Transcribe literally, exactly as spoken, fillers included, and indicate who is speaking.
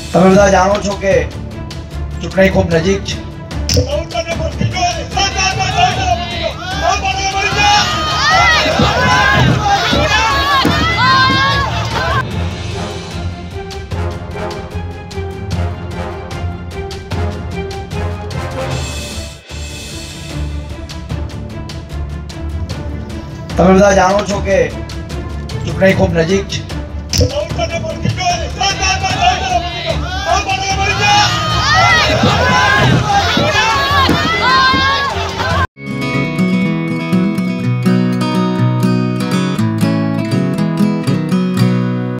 Speaker 1: તમે બધા જાણો છો કે ચૂંટણી ખૂબ નજીક છે. તમે બધા જાણો છો કે ચૂંટણી ખૂબ નજીક છે.